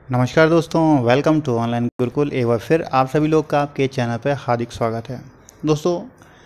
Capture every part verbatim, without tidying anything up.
नमस्कार दोस्तों, welcome to online Gurukul. एक बार फिर आप सभी लोग का आपके चैनल पर हार्दिक स्वागत है। दोस्तों,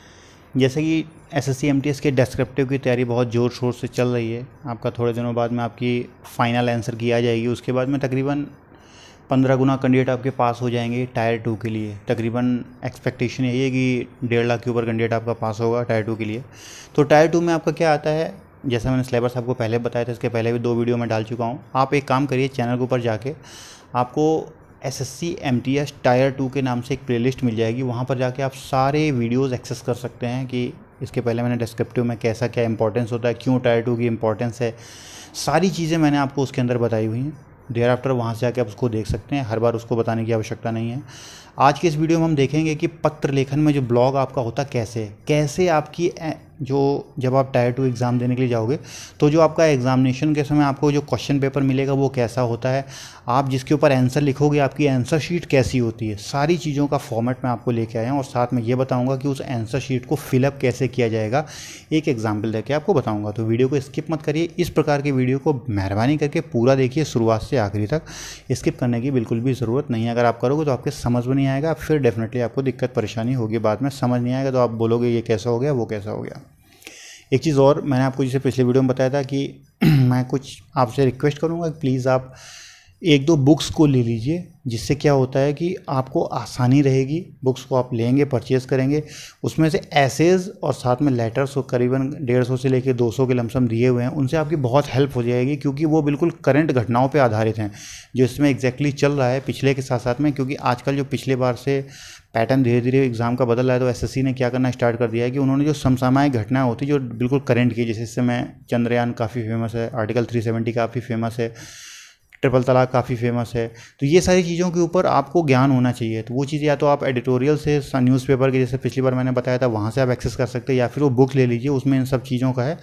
जैसे कि एसएससी एमटीएस के डेस्क्रिप्टिव की तैयारी बहुत ज़ोर शोर से चल रही है। आपका थोड़े दिनों बाद में आपकी फ़ाइनल आंसर की आ जाएगी। उसके बाद में तकरीबन पंद्रह गुना कैंडिडेट आपके पास हो जाएंगे टायर टू के लिए। तकरीबन एक्सपेक्टेशन यही है कि डेढ़ लाख के ऊपर कैंडिडेट आपका पास होगा टायर टू के लिए। तो टायर टू में आपका क्या आता है, जैसा मैंने सिलेबस आपको पहले बताया था, इसके पहले भी दो वीडियो में डाल चुका हूँ। आप एक काम करिए, चैनल के ऊपर जाके आपको एसएससी एमटीएस टायर टू के नाम से एक प्लेलिस्ट मिल जाएगी। वहाँ पर जाके आप सारे वीडियोस एक्सेस कर सकते हैं कि इसके पहले मैंने डिस्क्रिप्टिव में कैसा क्या इंपॉर्टेंस होता है, क्यों टायर टू की इंपॉर्टेंस है, सारी चीज़ें मैंने आपको उसके अंदर बताई हुई हैं। देयर आफ्टर वहाँ से जाके आप उसको देख सकते हैं, हर बार उसको बताने की आवश्यकता नहीं है। आज के इस वीडियो में हम देखेंगे कि पत्र लेखन में जो ब्लॉग आपका होता कैसे कैसे आपकी जो जब आप टायर टू एग्ज़ाम देने के लिए जाओगे तो जो आपका एग्जामिनेशन के समय आपको जो क्वेश्चन पेपर मिलेगा वो कैसा होता है, आप जिसके ऊपर आंसर लिखोगे आपकी आंसर शीट कैसी होती है, सारी चीज़ों का फॉर्मेट मैं आपको लेके आया हूँ। और साथ में ये बताऊँगा कि उस आंसर शीट को फिलअप कैसे किया जाएगा, एक एग्जाम्पल देके आपको बताऊँगा। तो वीडियो को स्किप मत करिए। इस प्रकार की वीडियो को मेहरबानी करके पूरा देखिए शुरुआत से आखिरी तक। स्किप करने की बिल्कुल भी ज़रूरत नहीं है। अगर आप करोगे तो आपके समझ में नहीं आएगा, फिर डेफिनेटली आपको दिक्कत परेशानी होगी। बाद में समझ नहीं आएगा तो आप बोलोगे ये कैसा हो गया वो कैसा हो गया। एक चीज़ और, मैंने आपको जैसे पिछले वीडियो में बताया था कि मैं कुछ आपसे रिक्वेस्ट करूँगा कि प्लीज़ आप एक दो बुक्स को ले लीजिए, जिससे क्या होता है कि आपको आसानी रहेगी। बुक्स को आप लेंगे, परचेज़ करेंगे, उसमें से एसेज और साथ में लेटर्स करीबन डेढ़ सौ से लेकर दो सौ के लमसम दिए हुए हैं, उनसे आपकी बहुत हेल्प हो जाएगी। क्योंकि वो बिल्कुल करंट घटनाओं पे आधारित हैं जो इसमें एग्जैक्टली चल रहा है पिछले के साथ साथ में। क्योंकि आजकल जो पिछले बार से पैटर्न धीरे धीरे एग्जाम का बदल रहा है, तो एसएससी ने क्या करना स्टार्ट कर दिया है कि उन्होंने जो समसामयिक घटनाएं होती जो बिल्कुल करंट की, जैसे इस समय चंद्रयान काफ़ी फेमस है, आर्टिकल थ्री सेवेंटी काफ़ी फेमस है, ट्रिपल तलाक काफ़ी फेमस है, तो ये सारी चीज़ों के ऊपर आपको ज्ञान होना चाहिए। तो वो चीज़ या तो आप एडिटोरियल से न्यूज़पेपर के, जैसे पिछली बार मैंने बताया था, वहाँ से आप एक्सेस कर सकते हैं, या फिर वो बुक ले लीजिए, उसमें इन सब चीज़ों का है।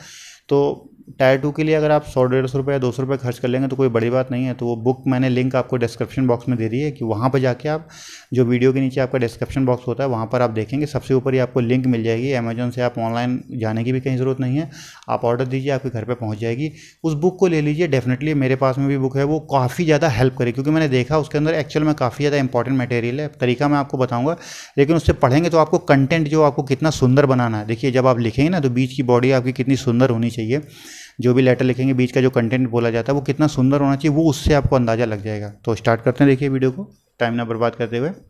तो टायर टू के लिए अगर आप सौ डेढ़ सौ रुपये या दो सौ रुपये खर्च कर लेंगे तो कोई बड़ी बात नहीं है। तो वो बुक मैंने लिंक आपको डिस्क्रिप्शन बॉक्स में दे दी है कि वहाँ पर जाके आप, जो वीडियो के नीचे आपका डिस्क्रिप्शन बॉक्स होता है वहाँ पर आप देखेंगे, सबसे ऊपर ही आपको लिंक मिल जाएगी। अमेजोन से आप ऑनलाइन जाने की भी कहीं ज़रूरत नहीं है, आप ऑर्डर दीजिए, आपके घर पर पहुँच जाएगी। उस बुक को ले लीजिए। डेफिनेटली मेरे पास में भी बुक है, वो काफ़ी ज़्यादा हेल्प करे, क्योंकि मैंने देखा उसके अंदर एक्चुअल में काफ़ी ज़्यादा इंपॉर्टेंट मटेरियल है। तरीका मैं आपको बताऊँगा, लेकिन उससे पढ़ेंगे तो आपको कंटेंट जो आपको कितना सुंदर बनाना है, देखिए जब आप लिखेंगे ना तो बीच की बॉडी आपकी कितनी सुंदर होनी चाहिए। जो भी लेटर लिखेंगे बीच का जो कंटेंट बोला जाता है वो कितना सुंदर होना चाहिए, वो उससे आपको अंदाज़ा लग जाएगा। तो स्टार्ट करते हैं, देखिए वीडियो को टाइम ना बर्बाद करते हुए।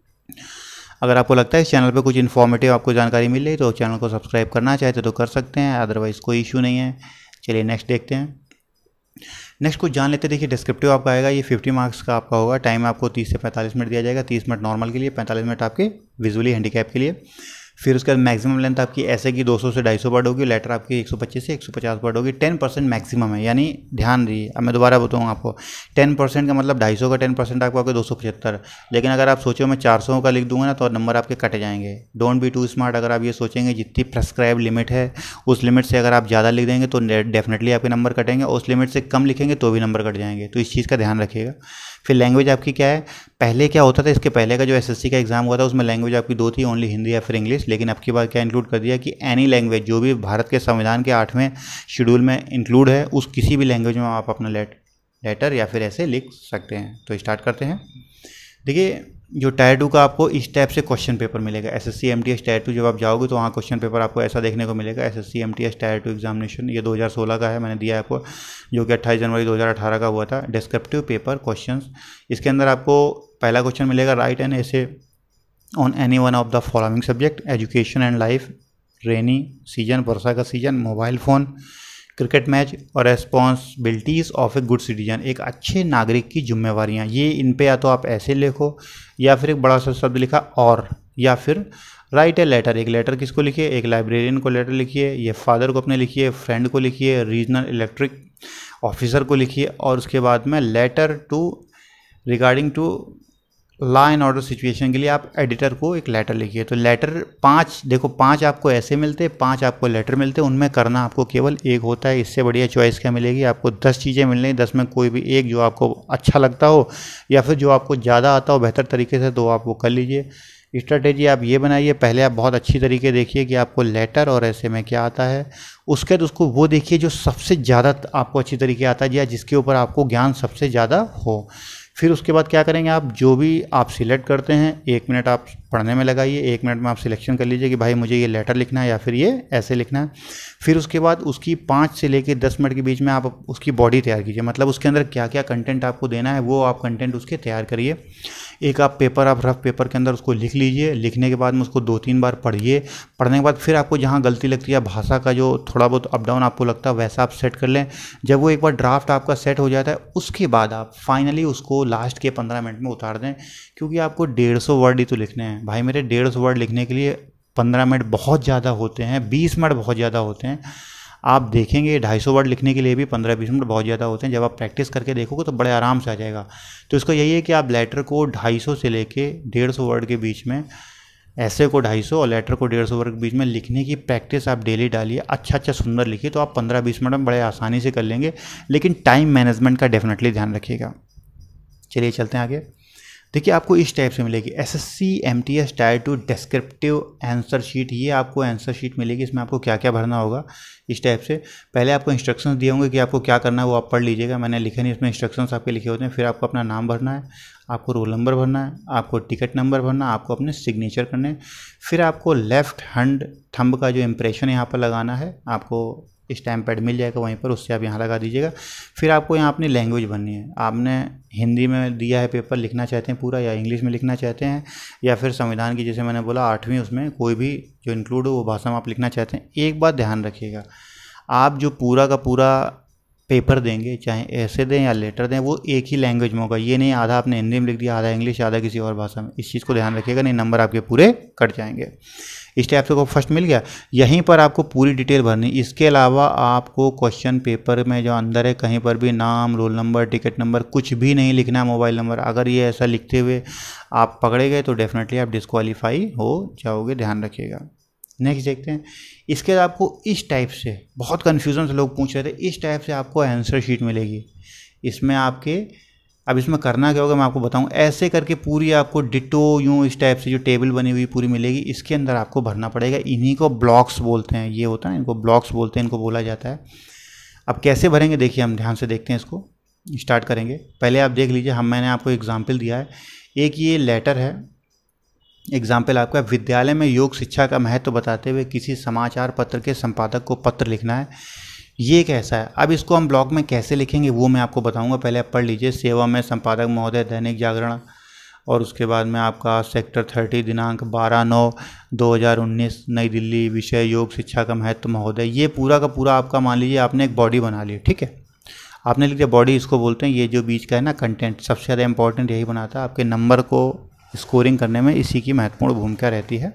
अगर आपको लगता है इस चैनल पे कुछ इन्फॉर्मेटिव आपको जानकारी मिल रही तो चैनल को सब्सक्राइब करना चाहते तो कर सकते हैं, अदरवाइज़ कोई इशू नहीं है। चलिए नेक्स्ट देखते हैं। नेक्स्ट कुछ जान लेते हैं। देखिए डिस्क्रिप्टिव आपका आएगा, ये फिफ्टी मार्क्स का आपका होगा। टाइम आपको तीस से पैंतालीस मिनट दिया जाएगा। तीस मिनट नॉर्मल के लिए, पैंतालीस मिनट आपके विजुअली हैंडीकैप के लिए। फिर उसके बाद मैक्सिमम लेंथ आपकी ऐसे की दो सौ से ढाई सौ वर्ड होगी। लेटर आपकी एक सौ पच्चीस से एक सौ पचास वर्ड होगी। टेन परसेंट मैक्सिमम है, यानी ध्यान दीजिए, अब मैं दोबारा बताऊँ आपको, टेन परसेंट का मतलब ढाई सौ का टेन परसेंट आपको आपके दो सौ पचहत्तर। लेकिन अगर आप सोचो मैं चार सौ का लिख दूंगा ना तो नंबर आपके कट जाएंगे। Don't be too smart. अगर आप ये सोचेंगे जितनी प्रेस्क्राइब लिमिट है उस लिमिट से अगर आप ज़्यादा लिख देंगे तो डेफिनेटली आपके नंबर कटेंगे, और उस लिमिट से कम लिखेंगे तो भी नंबर कट जाएंगे। तो इस चीज़ का ध्यान रखिएगा। फिर लैंग्वेज आपकी क्या है, पहले क्या होता था, इसके पहले का जो एसएससी का एग्जाम हुआ था उसमें लैंग्वेज आपकी दो थी, ओनली हिंदी या फिर इंग्लिश। लेकिन अब की बार क्या इंक्लूड कर दिया कि एनी लैंग्वेज, जो भी भारत के संविधान के आठवें शेड्यूल में इंक्लूड है, उस किसी भी लैंग्वेज में आप अपना लेट लेटर या फिर ऐसे लिख सकते हैं। तो स्टार्ट करते हैं। देखिए जो टायर टू का आपको इस टाइप से क्वेश्चन पेपर मिलेगा। एसएससी एमटीएस टायर टू जब आप जाओगे तो वहाँ क्वेश्चन पेपर आपको ऐसा देखने को मिलेगा। SSC MTS tier two examination, ये दो हज़ार सोलह का है, मैंने दिया है आपको, जो कि अट्ठाईस जनवरी दो हज़ार अठारह का हुआ था। डिस्क्रिप्टिव पेपर क्वेश्चंस, इसके अंदर आपको पहला क्वेश्चन मिलेगा, write an essay on any one of the following subject, education and life, rainy season, वर्षा का season, mobile phone, cricket match, और responsibilities of a good citizen, एक अच्छे नागरिक की जिम्मेवारियाँ। ये इन पे या तो आप ऐसे लिखो, या फिर एक बड़ा सा शब्द लिखा और, या फिर राइट ए लेटर, एक लेटर किसको लिखिए, एक लाइब्रेरियन को लेटर लिखिए, ये फादर को अपने लिखिए, फ्रेंड को लिखिए, रीजनल इलेक्ट्रिक ऑफिसर को लिखिए, और उसके बाद में letter to regarding to law and order situation के लिए आप एडिटर को एक लेटर लिखिए। तो लेटर पांच, देखो पांच आपको ऐसे मिलते हैं, पांच आपको लेटर मिलते हैं, उनमें करना आपको केवल एक होता है। इससे बढ़िया चॉइस क्या मिलेगी आपको, दस चीज़ें मिल रही, दस में कोई भी एक जो आपको अच्छा लगता हो या फिर जो आपको ज़्यादा आता हो बेहतर तरीके से, तो आप वो कर लीजिए। स्ट्रेटेजी आप ये बनाइए, पहले आप बहुत अच्छी तरीके देखिए कि आपको लेटर और ऐसे में क्या आता है, उसके बाद उसको वो देखिए जो सबसे ज़्यादा आपको अच्छी तरीके आता है या जिसके ऊपर आपको ज्ञान सबसे ज़्यादा हो। फिर उसके बाद क्या करेंगे, आप जो भी आप सिलेक्ट करते हैं एक मिनट आप पढ़ने में लगाइए, एक मिनट में आप सिलेक्शन कर लीजिए कि भाई मुझे ये लेटर लिखना है या फिर ये ऐसे लिखना है। फिर उसके बाद उसकी पाँच से लेकर दस मिनट के बीच में आप उसकी बॉडी तैयार कीजिए, मतलब उसके अंदर क्या क्या कंटेंट आपको देना है वो आप कंटेंट उसके तैयार करिए। एक आप पेपर आप रफ पेपर के अंदर उसको लिख लीजिए, लिखने के बाद में उसको दो तीन बार पढ़िए। पढ़ने के बाद फिर आपको जहाँ गलती लगती है, भाषा का जो थोड़ा बहुत अप डाउन आपको लगता है वैसा आप सेट कर लें। जब वो एक बार ड्राफ्ट आपका सेट हो जाता है उसके बाद आप फाइनली उसको लास्ट के पंद्रह मिनट में उतार दें, क्योंकि आपको डेढ़ सौ वर्ड ही तो लिखने हैं भाई मेरे। डेढ़ सौ वर्ड लिखने के लिए पंद्रह मिनट बहुत ज़्यादा होते हैं, बीस मिनट बहुत ज़्यादा होते हैं। आप देखेंगे ढाई सौ वर्ड लिखने के लिए भी पंद्रह बीस मिनट बहुत ज़्यादा होते हैं। जब आप प्रैक्टिस करके देखोगे तो बड़े आराम से आ जाएगा। तो इसका यही है कि आप लेटर को ढाई सौ से लेके डेढ़ सौ वर्ड के बीच में, ऐसे को ढाई सौ और लेटर को डेढ़ सौ वर्ड के बीच में लिखने की प्रैक्टिस आप डेली डालिए। अच्छा अच्छा सुंदर लिखिए तो आप पंद्रह बीस मिनट में बड़े आसानी से कर लेंगे, लेकिन टाइम मैनेजमेंट का डेफिनेटली ध्यान रखिएगा। चलिए चलते हैं आगे। देखिए आपको इस टाइप से मिलेगी SSC MTS tier two descriptive answer sheet. ये आपको आंसर शीट मिलेगी, इसमें आपको क्या क्या भरना होगा इस टाइप से। पहले आपको इंस्ट्रक्शंस दिए होंगे कि आपको क्या करना है, वो आप पढ़ लीजिएगा, मैंने लिखे नहीं, इसमें इंस्ट्रक्शंस आपके लिखे होते हैं। फिर आपको अपना नाम भरना है, आपको रोल नंबर भरना है, आपको टिकट नंबर भरना है, आपको अपने सिग्नेचर करने हैं। फिर आपको लेफ्ट हैंड थंब का जो इम्प्रेशन यहाँ पर लगाना है, आपको स्टैम्प पैड मिल जाएगा वहीं पर, उससे आप यहाँ लगा दीजिएगा। फिर आपको यहाँ अपनी लैंग्वेज भरनी है। आपने हिंदी में दिया है पेपर, लिखना चाहते हैं पूरा, या इंग्लिश में लिखना चाहते हैं, या फिर संविधान की जैसे मैंने बोला आठवीं, उसमें कोई भी जो इंक्लूड हो वो भाषा में आप लिखना चाहते हैं। एक बात ध्यान रखिएगा, आप जो पूरा का पूरा पेपर देंगे, चाहे ऐसे दें या लेटर दें, वो एक ही लैंग्वेज में होगा। ये नहीं आधा आपने हिंदी में लिख दिया, आधा इंग्लिश, आधा किसी और भाषा में। इस चीज़ को ध्यान रखिएगा, नहीं नंबर आपके पूरे कट जाएंगे। इस टाइप से को फर्स्ट मिल गया, यहीं पर आपको पूरी डिटेल भरनी। इसके अलावा आपको क्वेश्चन पेपर में जो अंदर है कहीं पर भी नाम, रोल नंबर, टिकट नंबर कुछ भी नहीं लिखना है, मोबाइल नंबर। अगर ये ऐसा लिखते हुए आप पकड़े गए तो डेफिनेटली आप डिस्क्वालीफाई हो जाओगे, ध्यान रखिएगा। नेक्स्ट देखते हैं। इसके बाद आपको इस टाइप से, बहुत कन्फ्यूजन से लोग पूछ रहे थे, इस टाइप से आपको आंसर शीट मिलेगी। इसमें आपके, अब इसमें करना क्या होगा मैं आपको बताऊं। ऐसे करके पूरी आपको डिटो यूं इस टाइप से जो टेबल बनी हुई पूरी मिलेगी, इसके अंदर आपको भरना पड़ेगा। इन्हीं को ब्लॉक्स बोलते हैं, ये होता है इनको ब्लॉक्स बोलते हैं, इनको बोला जाता है। अब कैसे भरेंगे देखिए, हम ध्यान से देखते हैं, इसको स्टार्ट करेंगे। पहले आप देख लीजिए, हम मैंने आपको एग्जाम्पल दिया है। एक ये लेटर है, एग्जाम्पल आपका, विद्यालय में योग शिक्षा का महत्व बताते हुए किसी समाचार पत्र के संपादक को पत्र लिखना है। ये कैसा है, अब इसको हम ब्लॉक में कैसे लिखेंगे वो मैं आपको बताऊंगा। पहले आप पढ़ लीजिए। सेवा में संपादक महोदय, दैनिक जागरण, और उसके बाद में आपका सेक्टर थर्टी, दिनांक बारह नौ दो हज़ार उन्नीस, नई दिल्ली, विषय योग शिक्षा का महत्व महोदय। ये पूरा का पूरा आपका मान लीजिए आपने एक बॉडी बना ली, ठीक है। आपने लिख दिया बॉडी, इसको बोलते हैं। ये जो बीच का है ना कंटेंट, सबसे ज़्यादा इंपॉर्टेंट यही बनाता है आपके नंबर को स्कोरिंग करने में, इसी की महत्वपूर्ण भूमिका रहती है।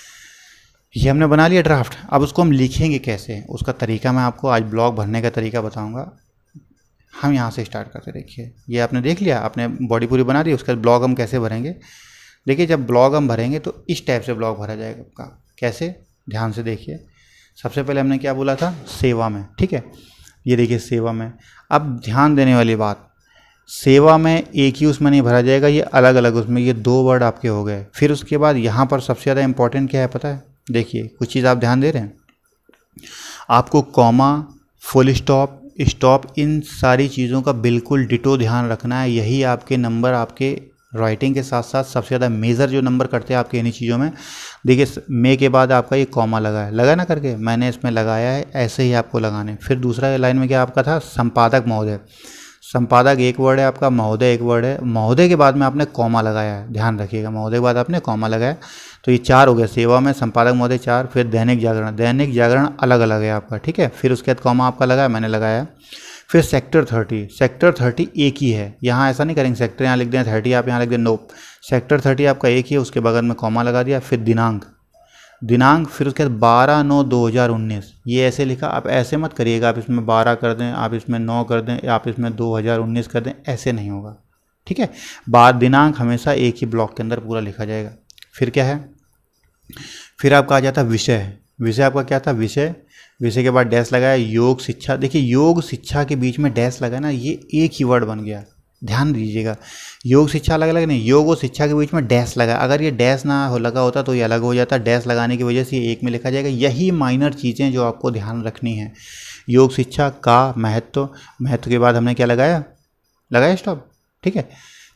ये हमने बना लिया ड्राफ्ट। अब उसको हम लिखेंगे कैसे, उसका तरीका मैं आपको आज ब्लॉग भरने का तरीका बताऊंगा। हम यहाँ से स्टार्ट करते, देखिए ये आपने देख लिया, आपने बॉडी पूरी बना दी। उसका ब्लॉग हम कैसे भरेंगे, देखिए जब ब्लॉग हम भरेंगे तो इस टाइप से ब्लॉग भरा जाएगा आपका। कैसे, ध्यान से देखिए। सबसे पहले हमने क्या बोला था, सेवा में, ठीक है। ये देखिए सेवा में। अब ध्यान देने वाली बात, सेवा में एक ही उसमें नहीं भरा जाएगा, ये अलग अलग उसमें, ये दो वर्ड आपके हो गए। फिर उसके बाद यहाँ पर सबसे ज़्यादा इंपॉर्टेंट क्या है पता है, देखिए कुछ चीज़ आप ध्यान दे रहे हैं। आपको कॉमा, फुल स्टॉप, स्टॉप, इन सारी चीज़ों का बिल्कुल डिटो ध्यान रखना है। यही आपके नंबर, आपके राइटिंग के साथ साथ सबसे ज़्यादा मेजर जो नंबर करते हैं आपके इन्हीं चीज़ों में। देखिए मे के बाद आपका ये कॉमा लगा है, लगा ना करके, मैंने इसमें लगाया है, ऐसे ही आपको लगाने। फिर दूसरा लाइन में क्या आपका था, संपादक महोदय। संपादक एक वर्ड है आपका, महोदय एक वर्ड है। महोदय के बाद में आपने कॉमा लगाया है, ध्यान रखिएगा, महोदय के बाद आपने कॉमा लगाया। तो ये चार हो गया, सेवा में संपादक महोदय चार। फिर दैनिक जागरण, दैनिक जागरण अलग अलग है आपका, ठीक है। फिर उसके बाद कॉमा आपका लगाया, मैंने लगाया। फिर सेक्टर थर्टी, सेक्टर थर्टी एक ही है, यहाँ ऐसा नहीं करेंगे सेक्टर यहाँ लिख दें थर्टी आप यहाँ लिख दें, नो, सेक्टर थर्टी आपका एक ही है, उसके बगल में कॉमा लगा दिया। फिर दिनांक, दिनांक फिर उसके बाद बारह नौ दो हज़ार उन्नीस, ये ऐसे लिखा। आप ऐसे मत करिएगा, आप इसमें बारह कर दें, आप इसमें नौ कर दें, आप इसमें दो हज़ार उन्नीस कर दें, ऐसे नहीं होगा, ठीक है। बाद दिनांक हमेशा एक ही ब्लॉक के अंदर पूरा लिखा जाएगा। फिर क्या है, फिर आपका आ जाता विषय। विषय आपका क्या था, विषय। विषय के बाद डैश लगाया, योग शिक्षा। देखिए योग शिक्षा के बीच में डैश लगा ना, ये एक ही वर्ड बन गया, ध्यान दीजिएगा। योग शिक्षा अलग अलग नहीं, योग और शिक्षा के बीच में डैश लगा। अगर ये डैश ना हो लगा होता तो ये अलग हो जाता। डैश लगाने की वजह से ये एक में लिखा जाएगा। यही माइनर चीज़ें जो आपको ध्यान रखनी है। योग शिक्षा का महत्व, महत्व के बाद हमने क्या लगाया, लगाया स्टॉप, ठीक है।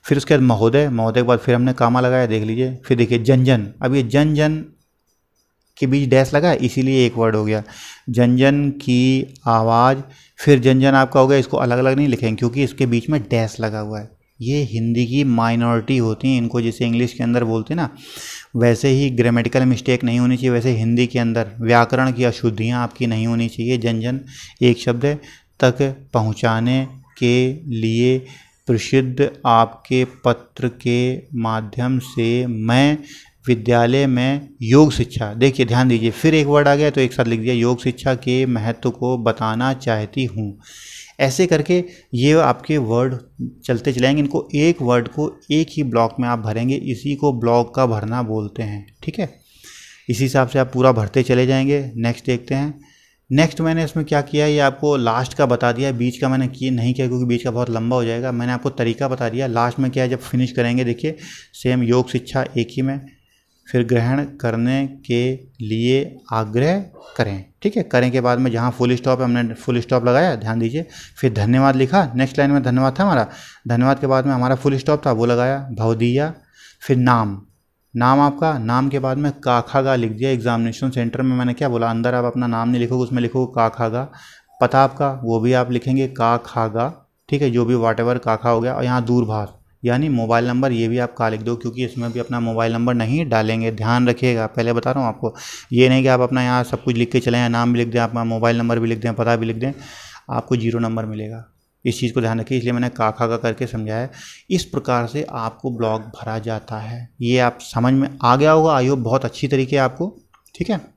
फिर उसके बाद महोदय, महोदय के बाद फिर हमने कामा लगाया, देख लीजिए। फिर देखिए जन जन, अब ये जन जन के बीच डैश लगा है इसीलिए एक वर्ड हो गया, जन जन की आवाज़। फिर जन जन आपका हो गया, इसको अलग अलग नहीं लिखेंगे क्योंकि इसके बीच में डैश लगा हुआ है। ये हिंदी की माइनॉरिटी होती हैं, इनको जैसे इंग्लिश के अंदर बोलते हैं ना, वैसे ही ग्रामेटिकल मिस्टेक नहीं होनी चाहिए, वैसे हिंदी के अंदर व्याकरण की अशुद्धियाँ आपकी नहीं होनी चाहिए। जन जन एक शब्द है, तक पहुँचाने के लिए प्रसिद्ध आपके पत्र के माध्यम से मैं विद्यालय में योग शिक्षा, देखिए ध्यान दीजिए, फिर एक वर्ड आ गया तो एक साथ लिख दिया, योग शिक्षा के महत्व को बताना चाहती हूँ। ऐसे करके ये आपके वर्ड चलते चलाएंगे, इनको एक वर्ड को एक ही ब्लॉक में आप भरेंगे, इसी को ब्लॉक का भरना बोलते हैं, ठीक है। इसी हिसाब से आप पूरा भरते चले जाएंगे। नेक्स्ट देखते हैं। नेक्स्ट मैंने इसमें क्या किया, ये आपको लास्ट का बता दिया, बीच का मैंने किए नहीं किया क्योंकि बीच का बहुत लंबा हो जाएगा। मैंने आपको तरीका बता दिया, लास्ट में क्या है जब फिनिश करेंगे, देखिए सेम योग शिक्षा एक ही में, फिर ग्रहण करने के लिए आग्रह करें, ठीक है। करें के बाद में जहाँ फुल स्टॉप है हमने फुल स्टॉप लगाया, ध्यान दीजिए। फिर धन्यवाद लिखा, नेक्स्ट लाइन में धन्यवाद था हमारा, धन्यवाद के बाद में हमारा फुल स्टॉप था वो लगाया, भवदिया। फिर नाम, नाम आपका, नाम के बाद में काखागा लिख दिया। एग्जामिनेशन सेंटर में मैंने क्या बोला, अंदर आप अपना नाम नहीं लिखोगे, उसमें लिखोगे काखागा। पता आपका वो भी आप लिखेंगे काखागा, ठीक है, जो भी वाट एवर काखा हो गया। और यहाँ दूरभाष यानी मोबाइल नंबर, ये भी आप का लिख दो क्योंकि इसमें भी अपना मोबाइल नंबर नहीं डालेंगे, ध्यान रखिएगा। पहले बता रहा हूँ आपको, ये नहीं कि आप अपना यहाँ सब कुछ लिख के चले जाएं, नाम भी लिख दें, अपना मोबाइल नंबर भी लिख दें, पता भी लिख दें, आपको जीरो नंबर मिलेगा। इस चीज़ को ध्यान रखिए, इसलिए मैंने काखा का करके समझाया। इस प्रकार से आपको ब्लॉग भरा जाता है, ये आप समझ में आ गया होगा, आई होप बहुत अच्छी तरीके आपको, ठीक है।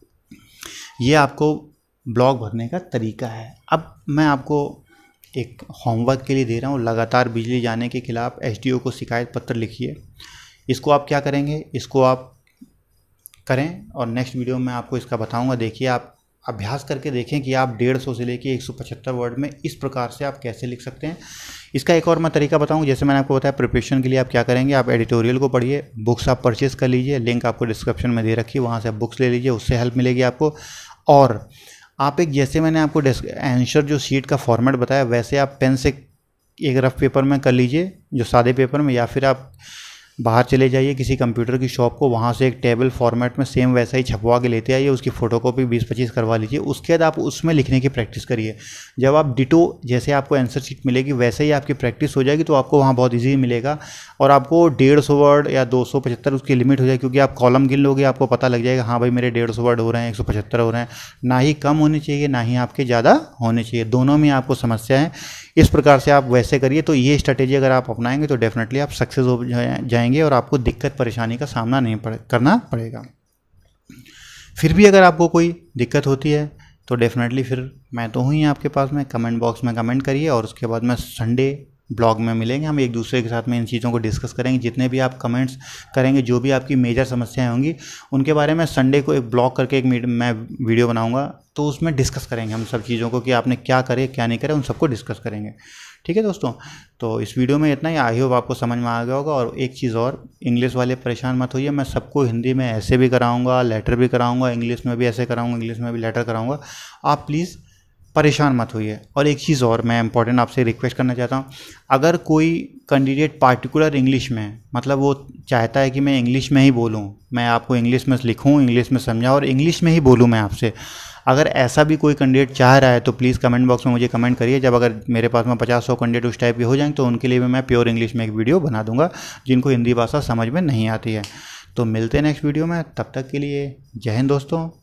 ये आपको ब्लॉग भरने का तरीका है। अब मैं आपको एक होमवर्क के लिए दे रहा हूँ, लगातार बिजली जाने के खिलाफ एसडीओ को शिकायत पत्र लिखिए। इसको आप क्या करेंगे, इसको आप करें और नेक्स्ट वीडियो में आपको इसका बताऊंगा। देखिए आप अभ्यास करके देखें कि आप डेढ़ सौ से लेके एक सौ पचहत्तर वर्ड में इस प्रकार से आप कैसे लिख सकते हैं। इसका एक और मैं तरीका बताऊं, जैसे मैंने आपको बताया प्रिपरेशन के लिए आप क्या करेंगे, आप एडिटोरियल को पढ़िए, बुक्स आप परचेज कर लीजिए, लिंक आपको डिस्क्रिप्शन में दे रखी है, वहाँ से आप बुक्स ले लीजिए, उससे हेल्प मिलेगी आपको। और आप एक, जैसे मैंने आपको आंसर जो शीट का फॉर्मेट बताया वैसे आप पेन से एक रफ पेपर में कर लीजिए, जो सादे पेपर में, या फिर आप बाहर चले जाइए किसी कंप्यूटर की शॉप को, वहाँ से एक टेबल फॉर्मेट में सेम वैसा ही छपवा के लेते आइए, उसकी फ़ोटोकॉपी बीस पच्चीस करवा लीजिए। उसके बाद आप उसमें लिखने की प्रैक्टिस करिए। जब आप डिटो जैसे आपको आंसर शीट मिलेगी वैसे ही आपकी प्रैक्टिस हो जाएगी तो आपको वहाँ बहुत ईजी मिलेगा और आपको डेढ़ सौ वर्ड या दो सौ पचहत्तर उसकी लिमिट हो जाएगी, क्योंकि आप कॉलम गिन लोगे, आपको पता लग जाएगा हाँ भाई मेरे डेढ़ सौ वर्ड हो रहे हैं, एक सौ पचहत्तर हो रहे हैं। ना ही कम होने चाहिए ना ही आपके ज़्यादा होने चाहिए, दोनों में आपको समस्या है। इस प्रकार से आप वैसे करिए, तो ये स्ट्रेटेजी अगर आप अपनाएंगे तो डेफिनेटली आप सक्सेस हो जाएंगे और आपको दिक्कत परेशानी का सामना नहीं पड़े करना पड़ेगा। फिर भी अगर आपको कोई दिक्कत होती है तो डेफिनेटली फिर मैं तो हूँ ही आपके पास में, कमेंट बॉक्स में कमेंट करिए और उसके बाद में संडे ब्लॉग में मिलेंगे, हम एक दूसरे के साथ में इन चीज़ों को डिस्कस करेंगे। जितने भी आप कमेंट्स करेंगे, जो भी आपकी मेजर समस्याएं होंगी उनके बारे में संडे को एक ब्लॉग करके एक मैं वीडियो बनाऊंगा, तो उसमें डिस्कस करेंगे हम सब चीज़ों को कि आपने क्या करे क्या नहीं करे, उन सबको डिस्कस करेंगे। ठीक है दोस्तों, तो इस वीडियो में इतना ही। आई होप आपको समझ में आ गया होगा। और एक चीज़ और, इंग्लिश वाले परेशान मत होइए, मैं सबको हिंदी में ऐसे भी कराऊंगा, लेटर भी कराऊंगा, इंग्लिश में भी ऐसे कराऊंगा, इंग्लिश में भी लेटर कराऊंगा। आप प्लीज़ परेशान मत होइए। और एक चीज़ और मैं इंपॉर्टेंट आपसे रिक्वेस्ट करना चाहता हूँ, अगर कोई कैंडिडेट पार्टिकुलर इंग्लिश में, मतलब वो चाहता है कि मैं इंग्लिश में ही बोलूँ, मैं आपको इंग्लिश में लिखूँ, इंग्लिश में समझाऊँ और इंग्लिश में ही बोलूँ मैं आपसे, अगर ऐसा भी कोई कैंडिडेट चाह रहा है तो प्लीज़ कमेंट बॉक्स में मुझे कमेंट करिए। जब अगर मेरे पास में पचास सौ कैंडिडेट उस टाइप के हो जाएंगे तो उनके लिए भी मैं प्योर इंग्लिश में एक वीडियो बना दूंगा, जिनको हिंदी भाषा समझ में नहीं आती है। तो मिलते हैं नेक्स्ट वीडियो में, तब तक के लिए जय हिंद दोस्तों।